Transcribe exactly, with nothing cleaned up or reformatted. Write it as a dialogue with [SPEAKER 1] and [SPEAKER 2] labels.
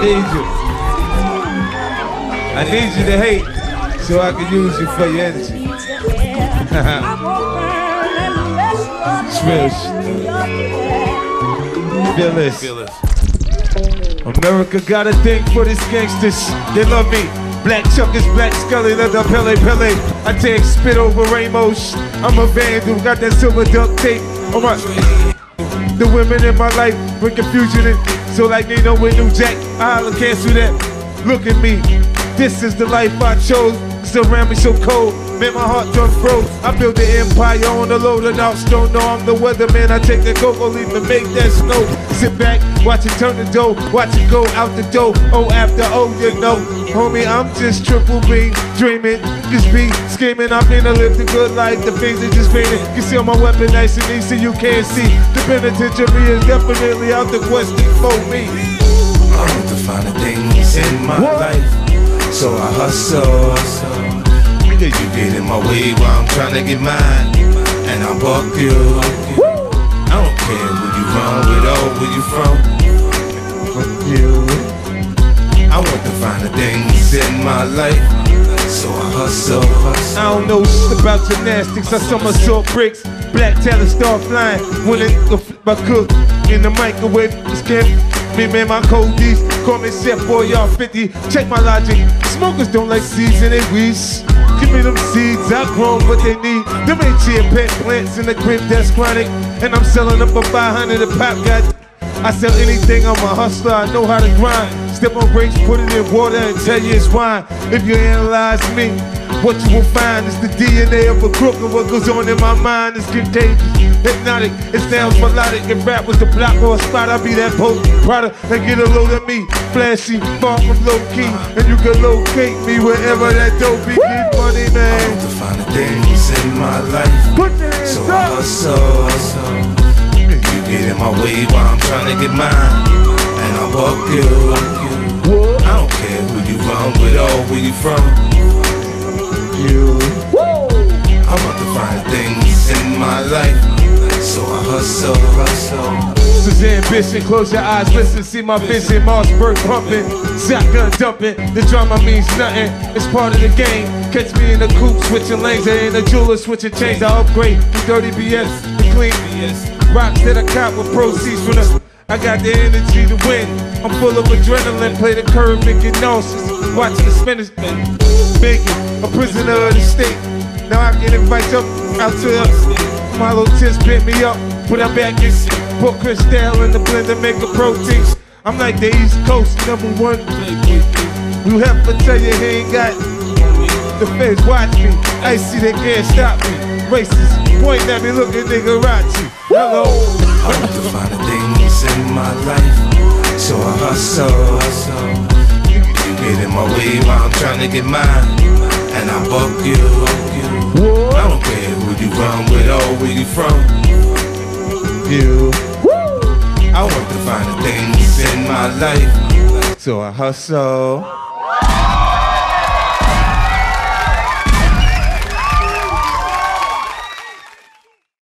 [SPEAKER 1] need you. I need you to hate so I can use you for your energy. It's real shit. Feel this. Feel this. America got a thing for these gangsters. They love me. Black Chuckers, Black Scully, leather Pele Pele. I take spit over rainbows. I'm a vandal, got that silver duct tape. Oh my. The women in my life bring confusion in. So like they know with New Jack, I holla, cancel that. Look at me. This is the life I chose. Still around me so cold. Man, my heart done froze. I built the empire on the load of now stone. No, I'm the weatherman. I take the cocoa leaf and make that snow. Sit back, watch it turn the dough. Watch it go out the door. Oh, after oh, you know. Homie, I'm just triple B. Dreaming, just be scheming. I'm gonna live the good life. The things are just fading. You see on my weapon nice and easy, you can't see. The penitentiary is definitely out the question for me.
[SPEAKER 2] I want to find the things in my what? life. So I hustle. You get in my way while I'm trying to get mine, and I'll buck you. Woo! I don't care who you run with or where you from. Fuck you. I want to find the things in my life, so I hustle, hustle.
[SPEAKER 1] I don't know shit about gymnastics. I somersault bricks. Black talent start flying. When it go flip, I cook in the microwave. It's camp. Me, man, my coldies. Call me chef boy, y'all fifty. Check my logic. Smokers don't like seasoning weeds. Give me them seeds, I grown what they need. Them ain't chia pet plants in the crib that's chronic. And I'm selling them for five hundred a pop, got. I sell anything, I'm a hustler, I know how to grind. Step on grapes, put it in water and tell you it's wine. If you analyze me, what you will find is the D N A of a crook. And what goes on in my mind is contagious, hypnotic, it sounds melodic. If rap was the block or a spot, I'd be that potent product. And get a load of me, flashy, far from low key. And you can locate me wherever that dope be. Get money, man.
[SPEAKER 2] I want to find the things in my life,
[SPEAKER 1] put your hands
[SPEAKER 2] so
[SPEAKER 1] up.
[SPEAKER 2] I hustle. You get in my way while I'm trying to get mine, and I'll buck you. What? I don't care who you run with or where you from. You. Woo! I want to find things in my life, so I hustle, hustle.
[SPEAKER 1] This is ambition, close your eyes, listen, see my vision. Marsburg pumping, shotgun dumping. The drama means nothing, it's part of the game. Catch me in the coupe, switching lanes, and in the jeweler, switching chains. I upgrade the dirty B S, the clean B S. Rocks that I caught with proceeds from the. I got the energy to win. I'm full of adrenaline, play the curve and get nauseous. Watching the spinners make it a prisoner of the state. Now I can invite up out to the. My little tits bent me up, put her back in. Put Cristal in the blender, make a protein. I'm like the East Coast number one. You have to tell you he ain't got. The feds watch me, I see they can't stop me. Racist, point at me, look at nigga Rachi. Hello.
[SPEAKER 2] I want to find the things in my life, so I hustle. You, you get in my way while I'm trying to get mine, and I buck you. I don't care who you run with or where you from. You. I want to find the things in my life, so I hustle.